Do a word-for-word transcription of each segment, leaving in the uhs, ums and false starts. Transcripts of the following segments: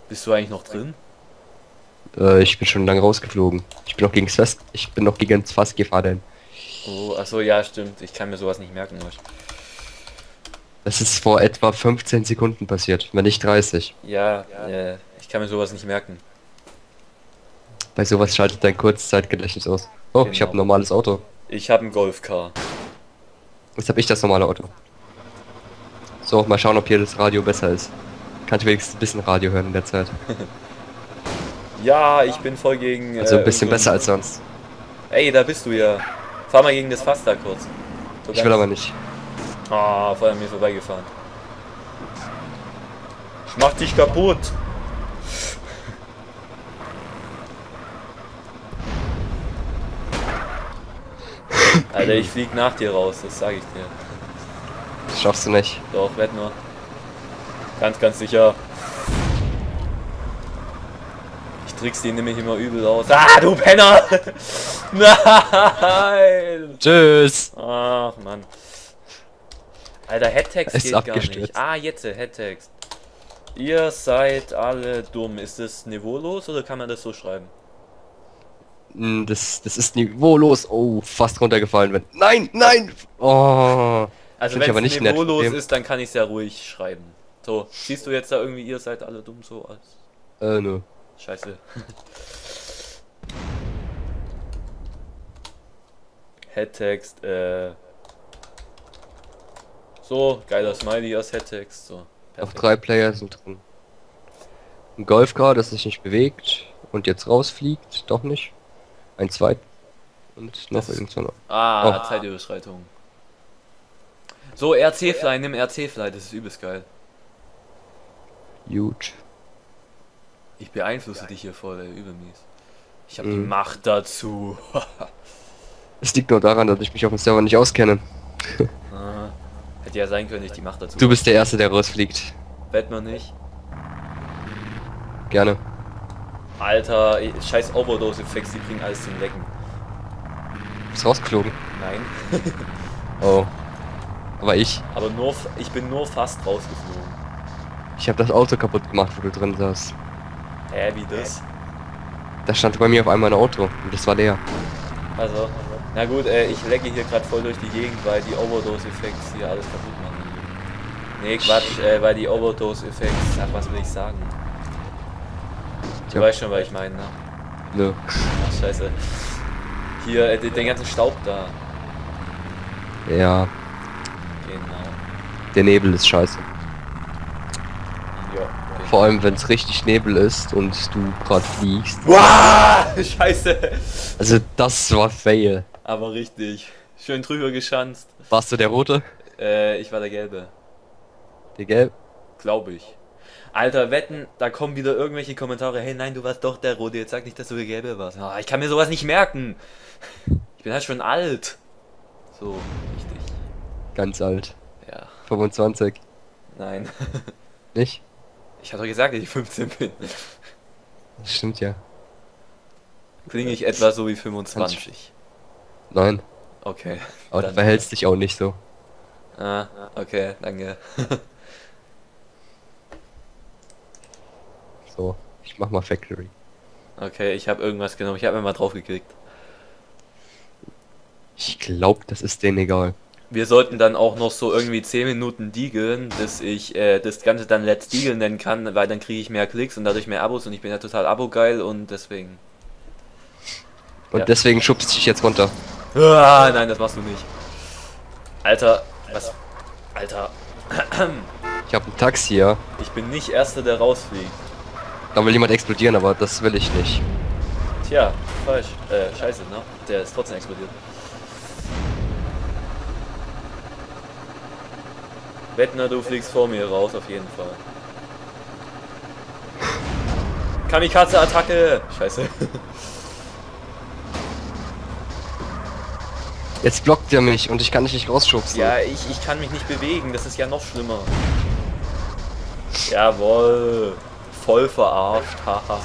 Bist du eigentlich noch drin? Äh, ich bin schon lange rausgeflogen. Ich bin noch gegen das Fass, ich bin noch gegen das Fass gefahren. Oh, achso, ja, stimmt. Ich kann mir sowas nicht merken. Euch. Das ist vor etwa fünfzehn Sekunden passiert, wenn nicht dreißig. Ja, äh, ich kann mir sowas nicht merken. Bei sowas schaltet dein Kurzzeitgedächtnis aus. Oh, Genau. ich habe ein normales Auto. Ich habe ein Golfcar. Jetzt habe ich das normale Auto. So, mal schauen, ob hier das Radio besser ist. Kann ich wenigstens ein bisschen Radio hören in der Zeit. Ja, ich bin voll gegen... Also ein äh, bisschen irgend so besser als sonst. Ey, da bist du ja. Fahr mal gegen das Fass da kurz. So Ich will ganz- aber nicht. Ah, voll an mir vorbeigefahren. Ich mach dich kaputt. Alter, ich flieg nach dir raus, das sage ich dir. Das schaffst du nicht. Doch, werd nur. Ganz, ganz sicher. Ich trick's den nämlich immer übel aus. Ah, du Penner! Nein! Tschüss! Ach, Mann. Alter, Headtext Ist geht gar abgestürzt. nicht. Ah, jetzt, Headtext. Ihr seid alle dumm. Ist das niveaulos oder kann man das so schreiben? Hm, Das, das ist niveaulos. Oh, fast runtergefallen. Wenn... Nein, nein! Oh. Also Find ich wenn aber es nicht nett von niveaulos dem. ist, dann kann ich es ja ruhig schreiben. So, siehst du jetzt da irgendwie, ihr seid alle dumm so als... Äh, nö. Scheiße. Headtext, äh... So, geiler Smiley als Headtext, so. Auf Perfekt. drei Player sind drin. Ein Golfcar, das sich nicht bewegt und jetzt rausfliegt. Doch nicht. Ein zweit. Und noch Das ist- irgend so eine- Ah, Oh. Zeitüberschreitung. So, R C-Fly, nimm R C-Fly, das ist übelst geil. Huge. Ich beeinflusse dich hier voll, ey, übelmies. Ich habe die Mhm. Macht dazu. Es liegt nur daran, dass ich mich auf dem Server nicht auskenne. Ah, hätte ja sein können, ich die Macht dazu. Du bist der Erste, der rausfliegt. Wett man nicht. Gerne. Alter, ey, scheiß Overdose-Effekte, die bringen alles zum Lecken. Bist rausgeflogen. Nein. Oh. Aber ich. Aber nur, f- ich bin nur fast rausgeflogen. Ich habe das Auto kaputt gemacht, wo du drin saß. Hä, wie das? Da stand bei mir auf einmal ein Auto und das war leer. Also, na gut, äh, ich lecke hier gerade voll durch die Gegend, weil die Overdose-Effekte hier alles kaputt machen. Nee, Quatsch, äh, weil die Overdose-Effekte, ach, was will ich sagen? Du Ja. weißt schon, was ich meine, ne? Nö. Ach, scheiße. Hier, äh, den den ganzen Staub da. Ja, Genau. der Nebel ist scheiße. Ja. Vor allem, wenn es richtig Nebel ist und du gerade fliegst. Wow, scheiße. Also das war fail. Aber richtig. Schön drüber geschanzt. Warst du der Rote? Äh, ich war der Gelbe. Der Gelb? Glaube ich. Alter, wetten, da kommen wieder irgendwelche Kommentare. Hey, nein, du warst doch der Rote. Jetzt sag nicht, dass du der Gelbe warst. Ah, ich kann mir sowas nicht merken. Ich bin halt schon alt. So, richtig. Ganz alt. Ja, fünfundzwanzig. nein. Nicht? Ich hatte doch gesagt, dass ich fünfzehn bin. Das stimmt ja. Klinge ich etwa so wie fünfundzwanzig. Nein. Okay. Aber Dann- du verhältst dich auch nicht so. Ah, okay, danke. So, ich mach mal Factory. Okay, ich habe irgendwas genommen. Ich habe mir mal drauf geklickt. Ich glaube, das ist denen egal. Wir sollten dann auch noch so irgendwie zehn Minuten deaglen, dass ich äh, das Ganze dann Let's Deagle nennen kann, weil dann kriege ich mehr Klicks und dadurch mehr Abos und ich bin ja total Abo-geil und deswegen... Und Ja. deswegen schubst dich jetzt runter. Ah, nein, das machst du nicht. Alter, was... Alter, Ich habe ein Taxi, ja. ich bin nicht Erster, der rausfliegt. Da will jemand explodieren, aber das will ich nicht. Tja, falsch. Äh, scheiße, ne? Der ist trotzdem explodiert. Wettner, du fliegst vor mir raus, auf jeden Fall. Kamikaze-Attacke! Scheiße. Jetzt blockt er mich und ich kann dich nicht rausschubsen. Ja, ich, ich kann mich nicht bewegen, das ist ja noch schlimmer. Jawohl. Voll verarscht, haha.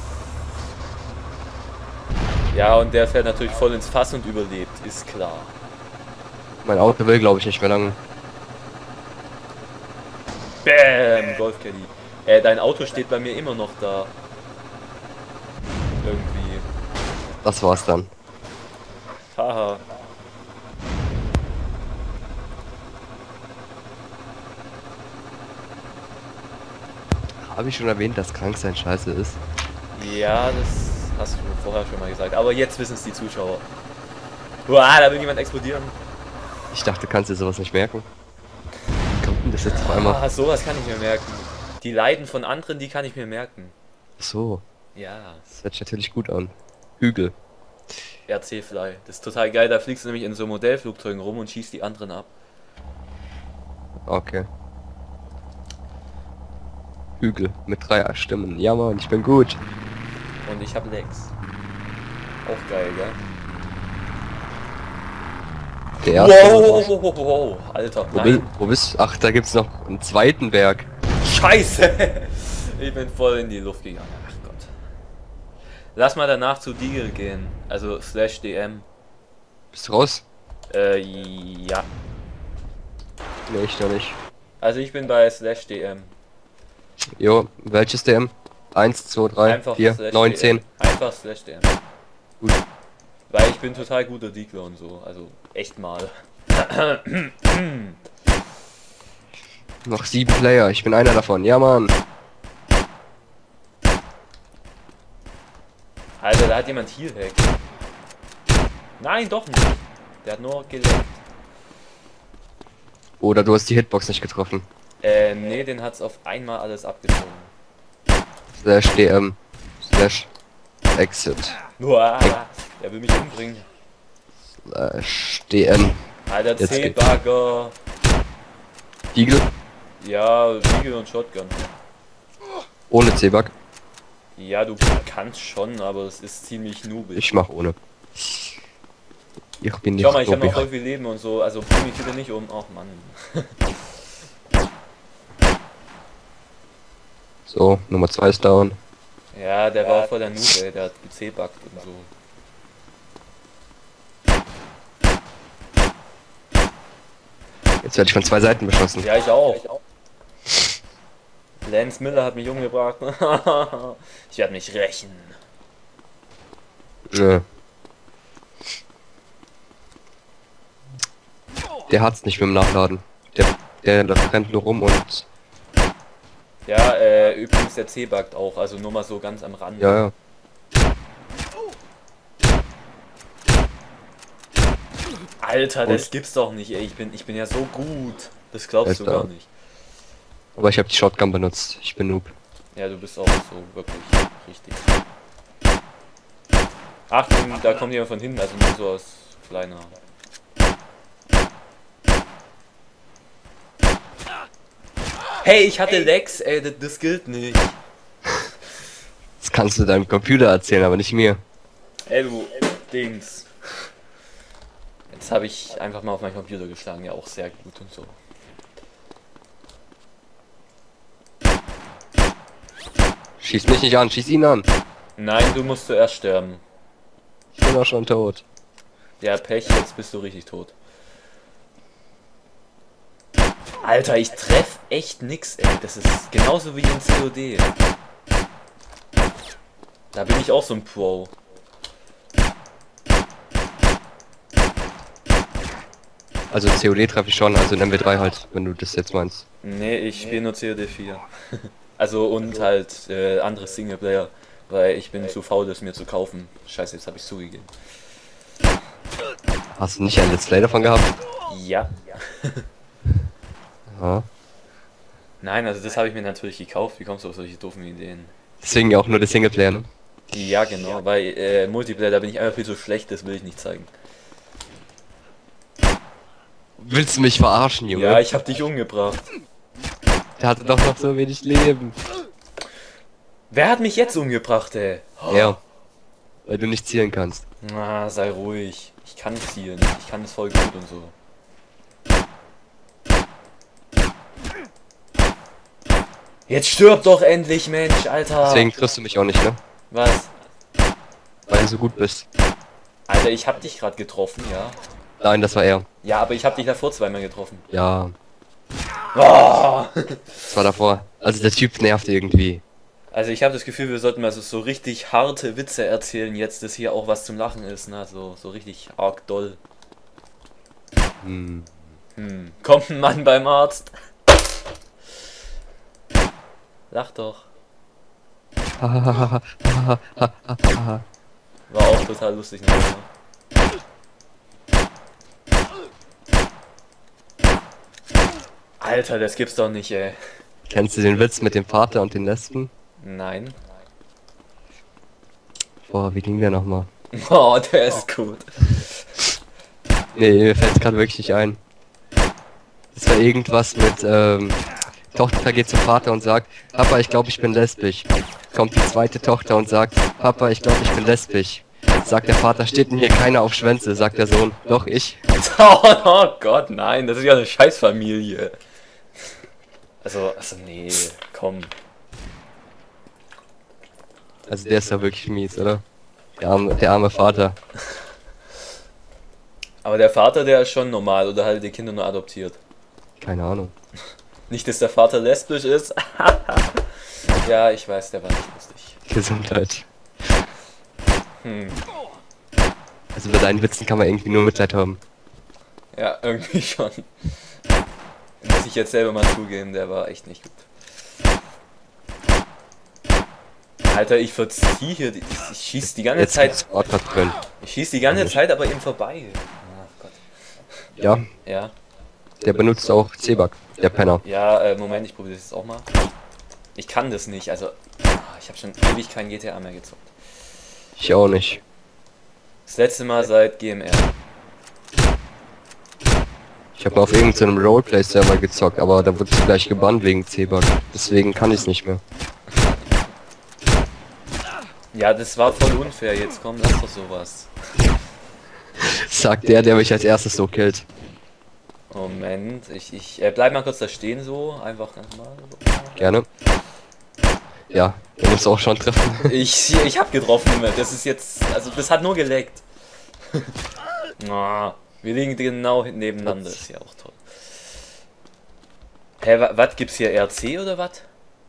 Ja, und der fährt natürlich voll ins Fass und überlebt, ist klar. Mein Auto will, glaube ich, nicht mehr lang. Bam, Golfcaddy. Äh, dein Auto steht bei mir immer noch da. Irgendwie. Das war's dann. Haha. Habe ich schon erwähnt, dass Kranksein scheiße ist? Ja, das hast du vorher schon mal gesagt. Aber jetzt wissen es die Zuschauer. Uah, da will jemand explodieren. Ich dachte, kannst du sowas nicht merken. Wie kommt denn das jetzt auf einmal? Ah, sowas kann ich mir merken. Die Leiden von anderen, die kann ich mir merken. So, Ja. das hört sich natürlich gut an. Hügel. R C Fly. Das ist total geil. Da fliegst du nämlich in so Modellflugzeugen rum und schießt die anderen ab. Okay. Hügel mit drei Stimmen. Ja Mann, ich bin gut. Und ich habe Lex. Auch geil, gell? Der erste. Wow, wow, wow, wow, Alter, Wo, nein. bi- wo bist Ach, da gibt's noch einen zweiten Berg. Scheiße! Ich bin voll in die Luft gegangen. Ach Gott. Lass mal danach zu Deagle gehen. Also slash D M. Bist du raus? Äh, ja. Nee, ich noch nicht. Also ich bin bei slash D M. Jo, welches D M? eins, zwei, drei, Einfach vier, slash neun, D M. zehn. Einfach slash D M. Gut. Weil ich bin total guter Deagler und so. Also echt mal. Noch sieben Player, ich bin einer davon. Ja Mann. Alter, da hat jemand Heal Hack. Nein, doch nicht. Der hat nur geleckt. Oder du hast die Hitbox nicht getroffen. Äh, nee, den hat's auf einmal alles abgezogen. Slash D M. Slash Exit. Uah, der will mich umbringen. Slash D M. Alter, Jetzt C-Bagger. Deagle. Ja, Deagle und Shotgun. Ohne C-Bug. Ja, du kannst schon, aber es ist ziemlich noobig. Ich mach ohne. Ich bin nicht Schau mal, ich habe noch noobig. voll viel Leben und so, also bring mich bitte nicht um. Ach Mann. So, Nummer zwei ist down. Ja, der war voll der Noob, ey, der hat gecbuggt und so. Jetzt werde ich von zwei Seiten beschossen. Ja, ich auch. Lance Miller hat mich umgebracht. Ich werde mich rächen. Nö. Der hat's nicht mit dem Nachladen. Der, der, der rennt nur rum und... Ja, äh, übrigens der C-Buggt auch, also nur mal so ganz am Rand. Ja, ja. Alter, Und? das gibt's doch nicht, ey. Ich bin, ich bin ja so gut. Das glaubst Ist du da. gar nicht. Aber ich habe die Shotgun benutzt. Ich bin Noob. Ja, du bist auch so wirklich richtig. Achtung, da kommt jemand von hinten, also nur so aus kleiner. Hey, ich hatte Lex, ey, das, das gilt nicht. Das kannst du deinem Computer erzählen, aber nicht mir. Ey, du Dings. Jetzt habe ich einfach mal auf meinen Computer geschlagen, ja auch sehr gut und so. Schieß mich nicht an, schieß ihn an. Nein, du musst zuerst sterben. Ich bin auch schon tot. Ja, Pech, jetzt bist du richtig tot. Alter, ich treff echt nix, ey. Das ist genauso wie in C O D. Da bin ich auch so ein Pro. Also C O D treffe ich schon, also in M W drei halt, wenn du das jetzt meinst. Nee, ich spiele nur C O D vier. Also und halt äh, andere Singleplayer, weil ich bin zu faul, das mir zu kaufen. Scheiße, jetzt habe ich zugegeben. Hast du nicht ein Let's Play davon gehabt? Ja. Ja. Nein, also das habe ich mir natürlich gekauft. Wie kommst du auf solche doofen Ideen? Deswegen ja auch nur der Singleplayer, ne? Ja, genau, weil äh, Multiplayer, da bin ich einfach viel zu schlecht, das will ich nicht zeigen. Willst du mich verarschen, Junge? Ja, ich habe dich umgebracht. Der hatte doch noch so wenig Leben. Wer hat mich jetzt umgebracht, ey? Ja. Weil du nicht zielen kannst. Na, sei ruhig. Ich kann zielen. Ich kann es voll gut und so. Jetzt stirb doch endlich, Mensch, Alter. Deswegen triffst du mich auch nicht, ne? Was? Weil du so gut bist. Alter, ich hab dich gerade getroffen, ja. Nein, das war er. Ja, aber ich hab dich davor zweimal getroffen. Ja. Oh. Das war davor. Also der Typ nervt irgendwie. Also ich habe das Gefühl, wir sollten mal so, so richtig harte Witze erzählen, jetzt dass hier auch was zum Lachen ist, ne? So, so richtig arg doll. Hm. Hm. Kommt ein Mann beim Arzt. Lach doch. War auch total lustig. Ne? Alter, das gibt's doch nicht, ey. Kennst du den Witz mit dem Vater und den Lesben? Nein. Boah, wie ging der nochmal? Oh, der ist gut. Nee, mir fällt's gerade wirklich nicht ein. Das war irgendwas mit, ähm, Tochter geht zum Vater und sagt, Papa, ich glaube, ich bin lesbisch. Kommt die zweite Tochter und sagt, Papa, ich glaube, ich bin lesbisch. Sagt der Vater, steht denn hier keiner auf Schwänze? Sagt der Sohn, doch ich. Oh, oh Gott, nein, das ist ja eine Scheißfamilie. Also, also nee, komm. Also der ist ja wirklich mies, oder? Der arme, der arme Vater. Aber der Vater, der ist schon normal, oder hat er die Kinder nur adoptiert? Keine Ahnung. Nicht, dass der Vater lesbisch ist. Ja, ich weiß, der war nicht lustig. Gesundheit. Hm. Also bei deinen Witzen kann man irgendwie nur Mitleid haben. Ja, irgendwie schon. Muss ich jetzt selber mal zugeben, der war echt nicht gut. Alter, ich verziehe hier, ich, ich schieß die ganze Jetzt Zeit. gibt's Ortwart drin. Ich schieß die ganze Zeit aber eben vorbei. Ach Gott. Ja, Ja. der benutzt auch Zwieback, der Penner. Ja, äh, Moment, ich probiere das jetzt auch mal. Ich kann das nicht, also. Ich habe schon ewig kein G T A mehr gezockt. Ich auch nicht. Das letzte Mal seit G M R. Ich habe auf irgendeinem Roleplay-Server gezockt, aber da wurde ich gleich gebannt wegen Zwieback. Deswegen kann ich es nicht mehr. Ja, das war voll unfair, jetzt komm, lass doch sowas. Sagt der, der mich als erstes so killt. Moment, ich, ich äh, bleib mal kurz da stehen so, einfach ganz mal. So. Gerne. Ja, der muss auch schon treffen. Ich, ich hab getroffen, das ist jetzt, also das hat nur geleckt. Oh, wir liegen genau nebeneinander, ist ja auch toll. Hä, wa, was gibt's hier, R C oder was?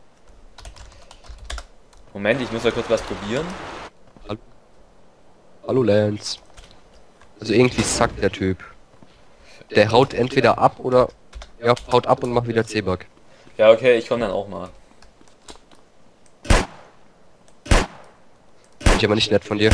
Moment, ich muss mal kurz was probieren. Hallo, Hallo Lance. Also irgendwie sackt der Typ. Der haut entweder ab oder... Ja, haut ab und macht wieder Zwieback. Ja, okay, ich komm dann auch mal. Finde ich aber nicht nett von dir.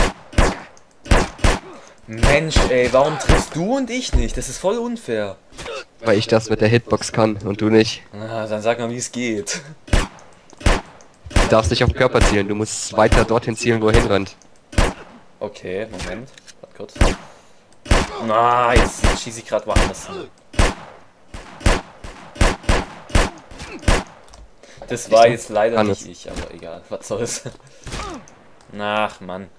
Mensch, ey, warum triffst du und ich nicht? Das ist voll unfair. Weil ich das mit der Hitbox kann und du nicht. Na, dann sag mal, wie es geht. Du darfst nicht auf den Körper zielen, du musst weiter dorthin zielen, wo er hinrennt. Okay, Moment. Warte kurz. Na, jetzt schieße ich gerade woanders hin. Das war jetzt leider nicht ich, aber egal, was soll's. Ach, Mann.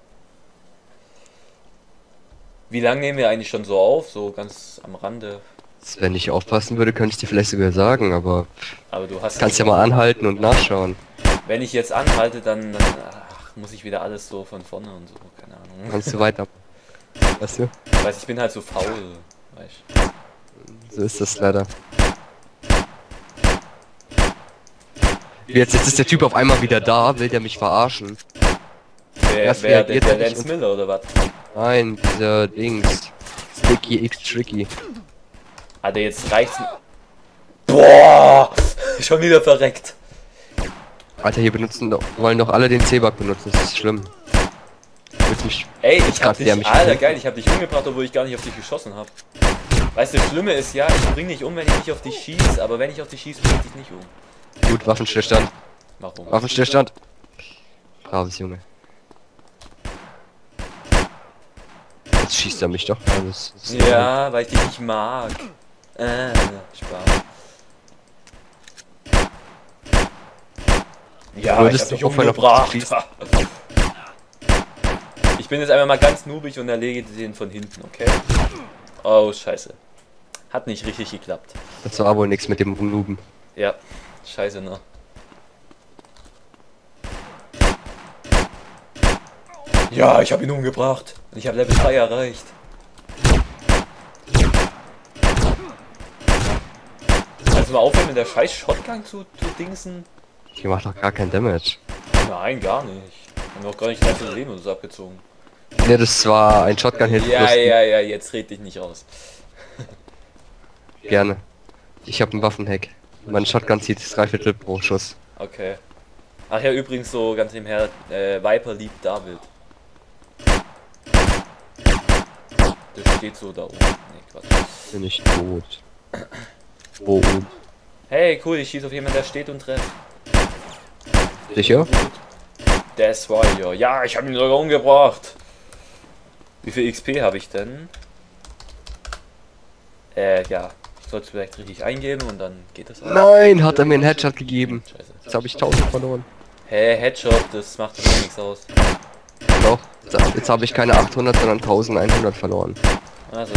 Wie lange nehmen wir eigentlich schon so auf? So ganz am Rande. Wenn ich aufpassen würde, könnte ich dir vielleicht sogar sagen, aber... Aber du hast... Kannst ja mal anhalten und nachschauen. Wenn ich jetzt anhalte, dann, dann ach, muss ich wieder alles so von vorne und so, keine Ahnung. Kannst du weiter. Weißt du? Ich weiß, ich bin halt so faul, weißt. So ist das leider. Jetzt, jetzt ist der Typ auf einmal wieder da, will der mich verarschen. Wer, Erst wer, der, reagiert der er nicht Lance und- Miller oder was? Nein, dieser Dings. Sticky X Tricky. Alter, jetzt reicht's. Boah! Schon wieder verreckt. Alter, hier benutzen doch, wollen doch alle den Zwieback benutzen, das ist schlimm. Willst mich... Ey, ich Jetzt hab greift der dich, mich Alter, an. geil, ich hab dich umgebracht, obwohl ich gar nicht auf dich geschossen hab. Weißt du, das Schlimme ist ja, ich bring dich um, wenn ich nicht auf dich schieße, aber wenn ich auf dich schieße, bring ich dich nicht um. Gut, Waffenstillstand. Warum? Waffenstillstand. Braves Junge. Jetzt schießt er mich doch. Ja, das, das Ja, weil ich dich nicht mag. Äh, Spaß. Ja, Würdest ich hab dich du aufhören, auf umgebracht. mich zu Ich bin jetzt einfach mal ganz noobig und erlege den von hinten, okay? Oh, scheiße. Hat nicht richtig geklappt. Das war wohl nichts mit dem Nuben. Ja, scheiße, ne? Ja, ich habe ihn umgebracht. Ich habe Level drei Kannst du mal aufhören mit der scheiß Shotgun zu, zu dingsen? Die macht doch gar kein Damage. Nein, gar nicht. Haben wir auch gar nicht drei Viertel Leben oder so abgezogen. Ne, das war ein Shotgun-Hit. Ja, ja, ja, jetzt red dich nicht aus. Gerne. Ich habe einen Waffenhack. Mein Shotgun zieht drei Viertel pro Schuss. Okay. Ach ja, übrigens so ganz nebenher, äh, Viper liebt David. Das steht so da oben. Nee, Quatsch. Bin ich tot. Wo oben? Hey, cool, ich schieße auf jemanden, der steht und trefft. Sicher? Das war ja. Ja, ich habe ihn sogar umgebracht. Wie viel X P habe ich denn? Äh, ja. Ich sollte es vielleicht richtig eingeben und dann geht das auch. Nein, hat er mir einen Headshot gegeben. Scheiße. Jetzt habe ich tausend verloren. Hä, hey, Headshot, das macht doch nichts aus. Doch, jetzt habe ich keine achthundert, sondern eintausendeinhundert verloren. Also.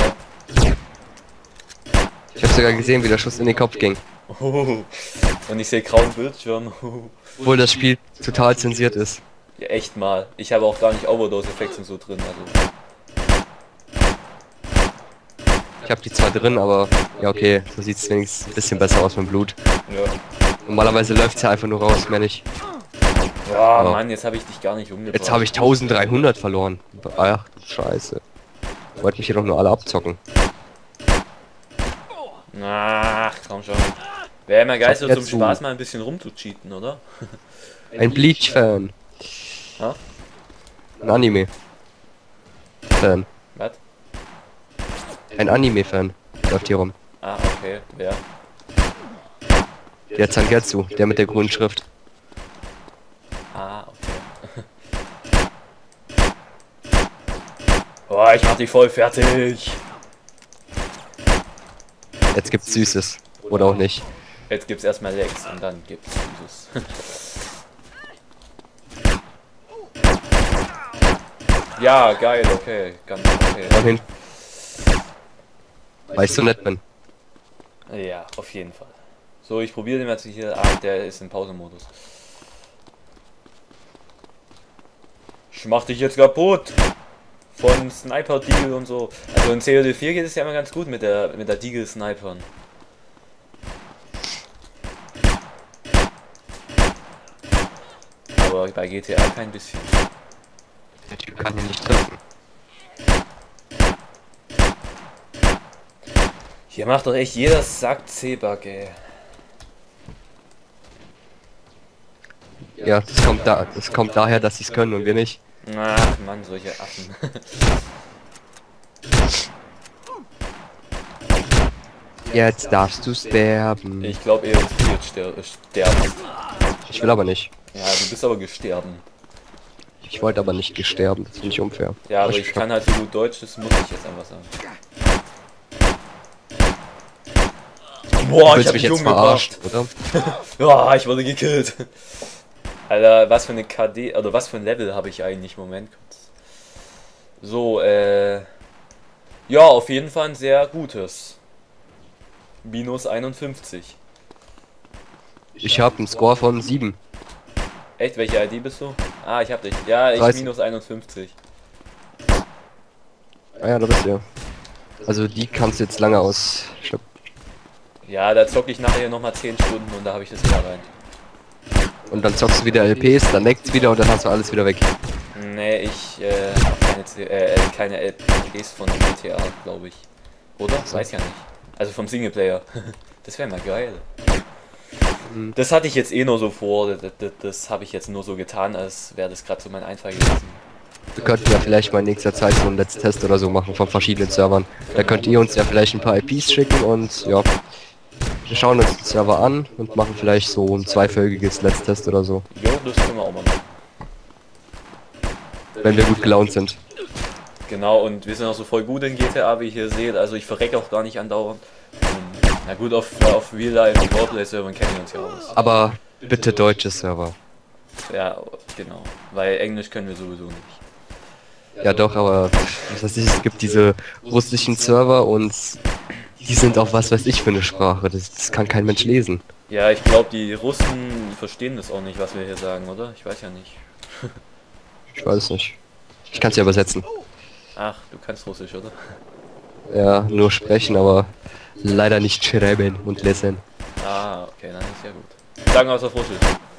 Ich habe sogar gesehen, wie der Schuss in den Kopf ging. Oh, und ich sehe grauen Bildschirm. Obwohl das Spiel total zensiert ist. Ja, echt mal. Ich habe auch gar nicht Overdose-Effekte und so drin. Also. Ich habe die zwar drin, aber ja okay, so sieht es wenigstens ein bisschen besser aus mit dem Blut. Ja. Normalerweise läuft es ja einfach nur raus, mehr nicht. Boah, Oh. Mann, jetzt habe ich dich gar nicht umgebracht. Jetzt habe ich eintausenddreihundert verloren. Ach, scheiße. Wollt mich hier doch nur alle abzocken. Ach, komm schon. Wäre immer geil, so Jetzt zum so. Spaß mal ein bisschen rumzucheaten, oder? Ein Bleach-Fan. Ha? Ein Anime-Fan. Was? Ein Anime-Fan. Läuft hier rum. Ah, okay. Wer? Der Zangetsu, der mit der grünen Schrift. Ah, okay. Boah, ich mach dich voll fertig. Jetzt gibt's Süßes. Oder auch nicht. Jetzt gibt's erstmal Lex und dann gibt's dieses. Ja, geil, okay. Ganz okay. Wohin? Weißt du nicht, bin. Ja, auf jeden Fall. So, ich probiere den jetzt hier. Ach, der ist im Pausemodus. Ich mach dich jetzt kaputt. Von Sniper Deagle und so. Also in C O D vier geht es ja immer ganz gut mit der mit der Deagle Snipern. Aber bei G T A kein bisschen. Der Typ kann ihn nicht treffen. Hier macht doch echt jeder Sack C-Bug, ey. Ja, das kommt da, das kommt daher, dass sie es können und wir nicht. Ach Mann, solche Affen. Jetzt darfst du sterben. Ich glaube eher, dass du jetzt ster sterben. Ich will aber nicht. Ja, du bist aber gestorben. Ich wollte aber nicht gesterben, das finde ich unfair. Ja, aber ich kann halt so gut Deutsch, das muss ich jetzt einfach sagen. Boah, Du ich willst hab mich dich jetzt umgebracht. verarscht, oder? Ja, ich wurde gekillt. Alter, was für eine K D, oder was für ein Level habe ich eigentlich? Moment kurz. So, äh... ja, auf jeden Fall ein sehr gutes. Minus einundfünfzig. Ich habe einen Score von sieben. Echt? Welche I D bist du? Ah, ich hab dich. Ja, ich dreißig. minus einundfünfzig. Ah ja, da bist du ja. Also die kannst du jetzt lange aus... Ja, da zocke ich nachher nochmal zehn Stunden und da habe ich das wieder rein. Und dann zockst du wieder L Ps, dann leckt's wieder und dann hast du alles wieder weg. Nee, ich äh, hab keine, C äh, keine L Ps von G T A, glaube ich. Oder? Weiß ja nicht. Also vom Singleplayer. Das wäre mal geil. Mhm. Das hatte ich jetzt eh nur so vor. Das, das, das habe ich jetzt nur so getan, als wäre das gerade so mein Einfall gewesen. Wir könnten ja vielleicht mal in nächster Zeit so einen Let's Test oder so machen von verschiedenen Servern. Da könnt ihr uns ja vielleicht ein paar I Ps schicken und ja. Wir schauen uns den Server an und machen vielleicht so ein zweifolgiges Let's Test oder so. Jo, das können wir auch mal machen. Wenn wir gut gelaunt sind. Genau, und wir sind auch so voll gut in G T A, wie ihr hier seht. Also ich verrecke auch gar nicht andauernd. Und, na gut, auf, auf Real Life und Roleplay-Servern kennen wir uns ja aus. Aber bitte deutsche Server. Ja, genau. Weil Englisch können wir sowieso nicht. Ja doch, aber was weiß ich, es gibt diese russischen Server und die sind auch was weiß ich für eine Sprache. Das, das kann kein Mensch lesen. Ja, ich glaube, die Russen verstehen das auch nicht, was wir hier sagen, oder? Ich weiß ja nicht. Ich weiß es nicht. Ich kann es ja übersetzen. Ach, du kannst Russisch, oder? Ja, nur sprechen, aber leider nicht schreiben und lesen. Ah, okay, dann ist ja gut. Sagen wir was auf Russisch.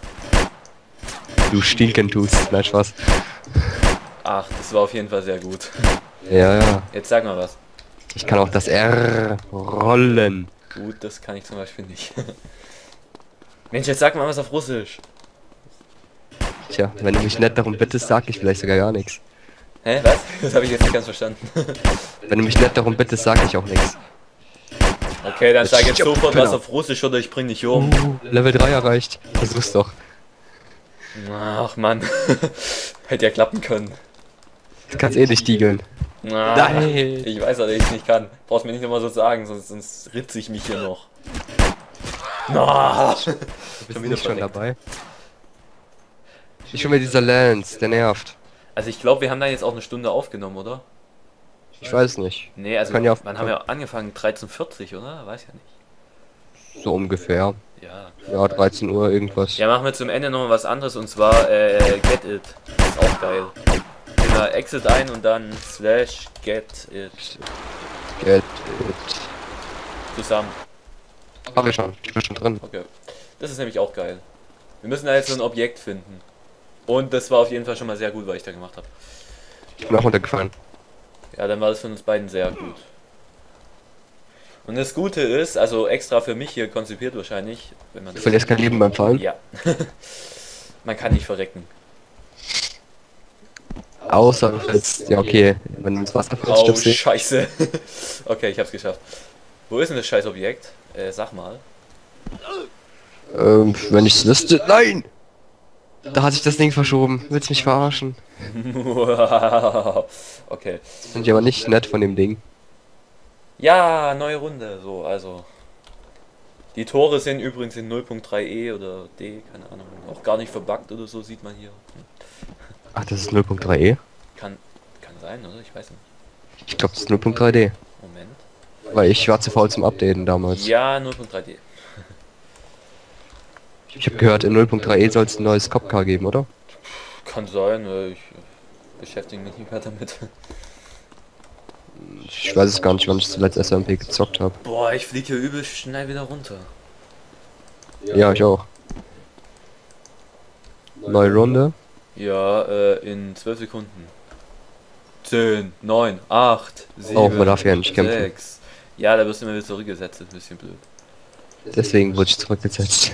Du stinken tust. Nein, Spaß. Ach, das war auf jeden Fall sehr gut. Ja, ja. Jetzt sag mal was. Ich kann auch das R rollen. Gut, das kann ich zum Beispiel nicht. Mensch, jetzt sag mal was auf Russisch. Tja, wenn du mich nett darum bittest, sag ich vielleicht sogar gar nichts. Hä, was? Das habe ich jetzt nicht ganz verstanden. Wenn du mich nett darum bittest, sag ich auch nichts. Okay, dann sag jetzt sofort was auf Russisch oder ich bring dich um. Uh, Level drei erreicht. Versuch's doch. Ach Mann. Hätte ja klappen können. Du kannst eh nicht diegeln. Ah, Nein. ich weiß, dass ich es nicht kann. Brauchst mir nicht immer so sagen, sonst, sonst ritze ich mich hier noch. Ah, Du bist nicht schon dabei. Ich schon mit dieser Lance, der nervt. Also ich glaube, wir haben da jetzt auch eine Stunde aufgenommen, oder? Ich weiß nicht. Nee, also Kann ja auf- wann haben wir angefangen? dreizehn Uhr vierzig, oder? Weiß ja nicht. So ungefähr. Ja. Ja, dreizehn Uhr irgendwas. Ja, machen wir zum Ende noch was anderes und zwar äh, Get It. Ist auch geil. Immer Exit ein und dann slash Get It Get it. zusammen. Hab ich schon. Ich bin schon drin. Okay. Das ist nämlich auch geil. Wir müssen da jetzt so ein Objekt finden. Und das war auf jeden Fall schon mal sehr gut, was ich da gemacht habe. Ich bin auch runtergefallen. Ja, dann war das für uns beiden sehr gut. Und das Gute ist, also extra für mich hier konzipiert wahrscheinlich, wenn man Du verlierst kein Leben beim Fallen. ja. Man kann nicht verrecken. Außer du fällst. Ja, okay. Wenn du ins Wasser fällst, Oh, stirbst du. scheiße. Okay, ich hab's geschafft. Wo ist denn das scheiß Objekt? Äh, sag mal. Ähm, wenn ich's wüsste. Nein! Da hat sich das Ding verschoben. Willst mich verarschen? Okay. Finde ich aber nicht nett von dem Ding. Ja, neue Runde. So, also. Die Tore sind übrigens in null Punkt drei e oder D, keine Ahnung. Auch gar nicht verbuggt oder so, sieht man hier. Ach, das ist null Punkt drei e? Kann, kann sein, oder? Ich weiß nicht. Ich glaube, das ist null Punkt drei D. Moment. Weil ich war zu faul zum Updaten damals. Ja, null Punkt drei D. Ich habe gehört, in null Punkt drei e soll es ein neues Copcar geben, oder? Kann sein, äh, ich äh, beschäftige mich nicht mehr damit. Ich weiß es gar nicht, wann ich zuletzt S M P gezockt habe. Boah, ich fliege hier übel schnell wieder runter. Ja, ich auch. Neue Runde. Ja, äh, in zwölf Sekunden. zehn, neun, acht, sieben, Oh, man darf ja nicht kämpfen. sechs. Ja, da wirst du immer wieder zurückgesetzt, das ist ein bisschen blöd. Deswegen wurde ich zurückgesetzt.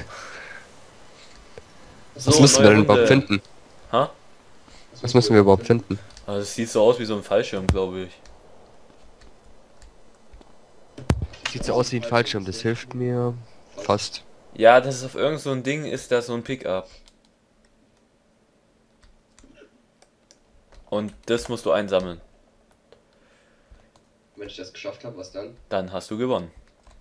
So, Was müssen wir neue denn überhaupt Runde. finden? Ha? Was müssen wir überhaupt finden? Also es sieht so aus wie so ein Fallschirm, glaube ich. Sieht so aus wie ein Fallschirm, das hilft mir fast. Ja, das ist auf irgend so ein Ding, ist das so ein Pickup. Und das musst du einsammeln. Wenn ich das geschafft habe, was dann? Dann hast du gewonnen.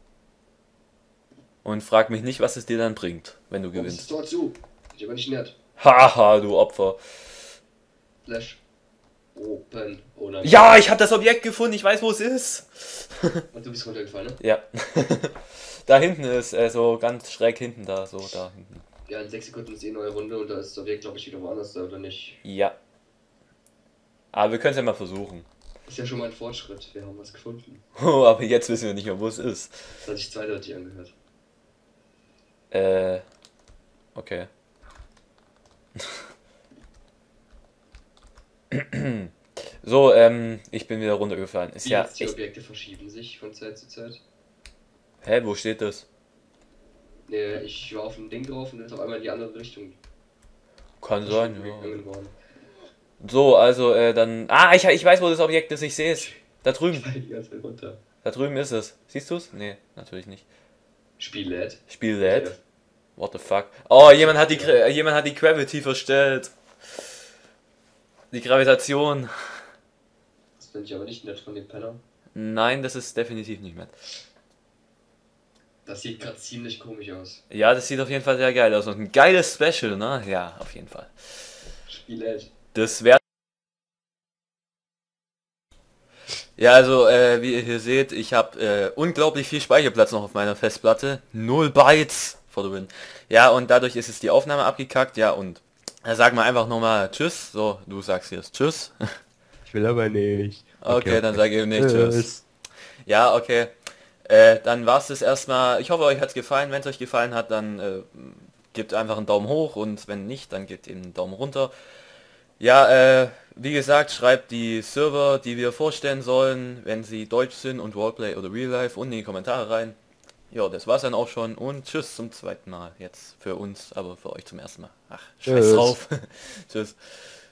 Und frag mich nicht, was es dir dann bringt, wenn du gewinnst. Tor zu. Ich aber nicht nett. Haha, du Opfer. Flash. Open. Oh nein. Ja, ich habe das Objekt gefunden, ich weiß, wo es ist. Und du bist runtergefallen, ne? Ja. Da hinten ist, äh, so ganz schräg hinten da, so da hinten. Ja, in sechs Sekunden ist eh neue Runde und da ist das Objekt, glaube ich, wieder woanders da, oder nicht? Ja. Aber wir können es ja mal versuchen. Ist ja schon mal ein Fortschritt. Wir haben was gefunden. Oh, aber jetzt wissen wir nicht mehr, wo es ist. Das hat sich zweideutig angehört. Äh. Okay. So, ähm, ich bin wieder runtergefallen. Ist Die, ja die echt... Objekte verschieben sich von Zeit zu Zeit. Hä, wo steht das? Nee, ich war auf ein Ding drauf und dann ist auf einmal in die andere Richtung. Kann sein, ja. gegangen worden. So, also, äh, dann... Ah, ich, ich weiß, wo das Objekt ist, ich sehe es. Da drüben. Ich fall die ganze Zeit runter. Da drüben ist es. Siehst du es? Nee, natürlich nicht. Spiel lädt. Spiel lädt. What the fuck? Oh, jemand hat die Gra- jemand hat die Gravity verstellt. Die Gravitation. Das finde ich aber nicht nett von den Penner. Nein, das ist definitiv nicht mehr. Das sieht gerade ziemlich komisch aus. Ja, das sieht auf jeden Fall sehr geil aus. Und ein geiles Special, ne? Ja, auf jeden Fall. Spiel lädt. Das wäre... Ja, also, äh, wie ihr hier seht, ich habe äh, unglaublich viel Speicherplatz noch auf meiner Festplatte. Null Bytes for the win. Ja, und dadurch ist es die Aufnahme abgekackt. Ja, und da sagen wir einfach nochmal Tschüss. So, du sagst jetzt Tschüss. Ich will aber nicht. Okay, okay dann sage ich nicht Tschüss. Ja, okay. Äh, dann war es das erstmal. Ich hoffe, euch hat es gefallen. Wenn es euch gefallen hat, dann äh, gebt einfach einen Daumen hoch und wenn nicht, dann gebt eben einen Daumen runter. Ja, äh, wie gesagt, schreibt die Server, die wir vorstellen sollen, wenn sie deutsch sind und Roleplay oder Real Life, unten in die Kommentare rein. Ja, das war's dann auch schon und tschüss zum zweiten Mal. Jetzt für uns, aber für euch zum ersten Mal. Ach, scheiß Tschüss. drauf. Tschüss.